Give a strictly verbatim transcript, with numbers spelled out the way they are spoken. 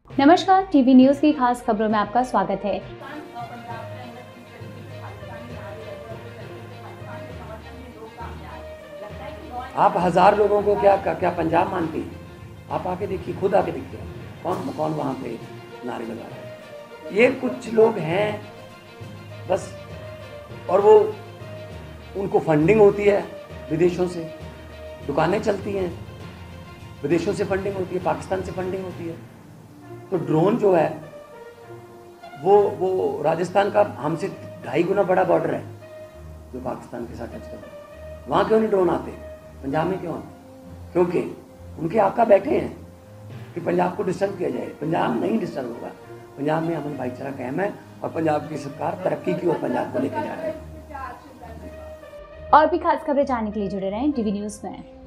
नमस्कार, TV news की खास खबरों में आपका स्वागत है। आप हजार लोगों को क्या क्या पंजाब मानती हैं? आप आके देखिए, खुद आके देखिए कौन कौन वहाँ पे नारे लगा रहा है। ये कुछ लोग हैं बस, और वो उनको फंडिंग होती है विदेशों से, दुकानें चलती हैं, विदेशों से फंडिंग होती है, पाकिस्तान से फंडिंग होती है। तो ड्रोन जो है वो वो राजस्थान का हमसे ढाई गुना बड़ा बॉर्डर है जो पाकिस्तान के साथ टच करता है। वहाँ क्यों नहीं ड्रोन आते, पंजाब में क्यों आते? क्योंकि उनके आका बैठे हैं कि पंजाब को डिस्टर्ब किया जाए। पंजाब नहीं डिस्टर्ब होगा। पंजाब में अमन भाईचारा कायम है और पंजाब की सरकार तरक्की की ओर पंजाब को लेकर जा रही है। और भी खास खबरें जानने के लिए जुड़े रहें टीवी न्यूज़ में।